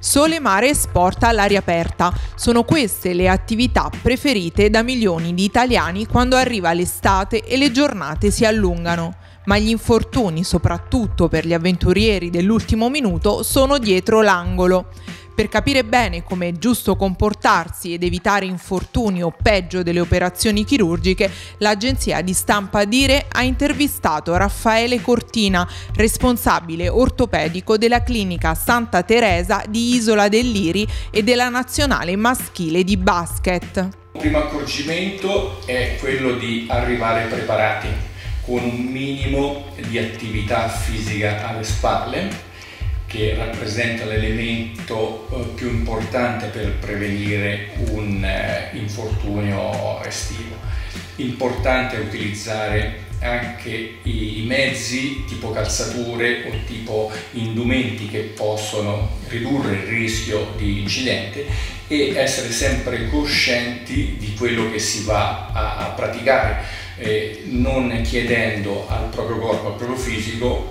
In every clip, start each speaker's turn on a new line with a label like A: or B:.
A: Sole, mare e sport all'aria aperta. Sono queste le attività preferite da milioni di italiani quando arriva l'estate e le giornate si allungano. Ma gli infortuni, soprattutto per gli avventurieri dell'ultimo minuto, sono dietro l'angolo. Per capire bene come è giusto comportarsi ed evitare infortuni o peggio delle operazioni chirurgiche, l'agenzia di stampa Dire ha intervistato Raffaele Cortina, responsabile ortopedico della clinica Santa Teresa di Isola del Liri e della nazionale maschile di basket.
B: Il primo accorgimento è quello di arrivare preparati, con un minimo di attività fisica alle spalle, che rappresenta l'elemento più importante per prevenire un infortunio estivo. Importante utilizzare anche i mezzi tipo calzature o tipo indumenti che possono ridurre il rischio di incidente e essere sempre coscienti di quello che si va a praticare, non chiedendo al proprio corpo, al proprio fisico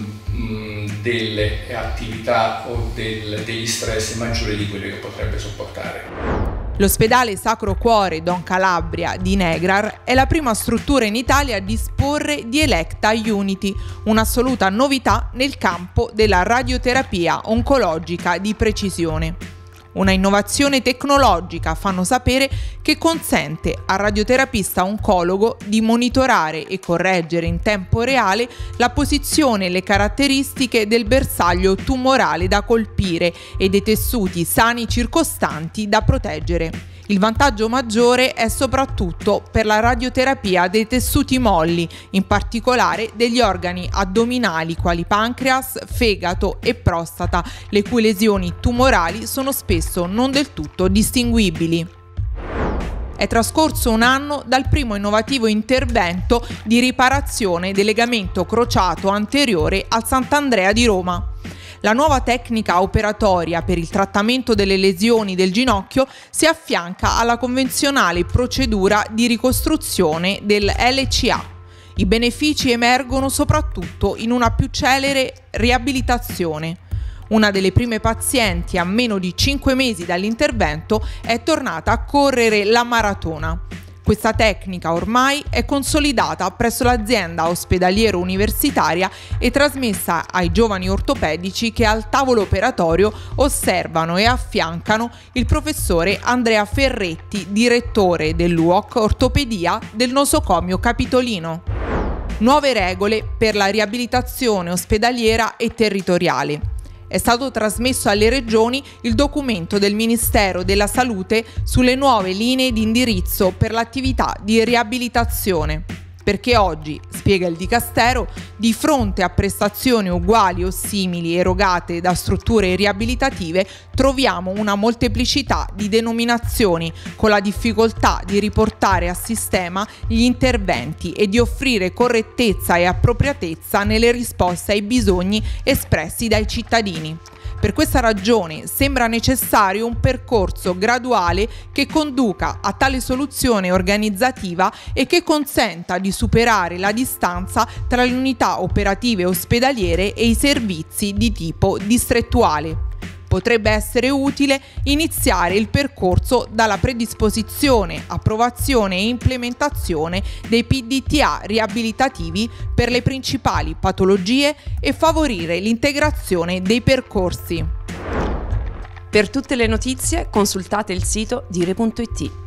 B: delle attività o degli stress maggiori di quelli che potrebbe sopportare.
A: L'ospedale Sacro Cuore Don Calabria di Negrar è la prima struttura in Italia a disporre di Electa Unity, un'assoluta novità nel campo della radioterapia oncologica di precisione. Una innovazione tecnologica, fanno sapere, che consente al radioterapista oncologo di monitorare e correggere in tempo reale la posizione e le caratteristiche del bersaglio tumorale da colpire e dei tessuti sani circostanti da proteggere. Il vantaggio maggiore è soprattutto per la radioterapia dei tessuti molli, in particolare degli organi addominali quali pancreas, fegato e prostata, le cui lesioni tumorali sono spesso non del tutto distinguibili. È trascorso un anno dal primo innovativo intervento di riparazione del legamento crociato anteriore al Sant'Andrea di Roma. La nuova tecnica operatoria per il trattamento delle lesioni del ginocchio si affianca alla convenzionale procedura di ricostruzione del LCA. I benefici emergono soprattutto in una più celere riabilitazione. Una delle prime pazienti a meno di 5 mesi dall'intervento è tornata a correre la maratona. Questa tecnica ormai è consolidata presso l'azienda ospedaliero universitaria e trasmessa ai giovani ortopedici che al tavolo operatorio osservano e affiancano il professore Andrea Ferretti, direttore dell'UOC Ortopedia del nosocomio capitolino. Nuove regole per la riabilitazione ospedaliera e territoriale. È stato trasmesso alle regioni il documento del Ministero della Salute sulle nuove linee di indirizzo per l'attività di riabilitazione. Perché oggi, spiega il Dicastero, di fronte a prestazioni uguali o simili erogate da strutture riabilitative, troviamo una molteplicità di denominazioni, con la difficoltà di riportare a sistema gli interventi e di offrire correttezza e appropriatezza nelle risposte ai bisogni espressi dai cittadini. Per questa ragione sembra necessario un percorso graduale che conduca a tale soluzione organizzativa e che consenta di superare la distanza tra le unità operative ospedaliere e i servizi di tipo distrettuale. Potrebbe essere utile iniziare il percorso dalla predisposizione, approvazione e implementazione dei PDTA riabilitativi per le principali patologie e favorire l'integrazione dei percorsi.
C: Per tutte le notizie consultate il sito dire.it.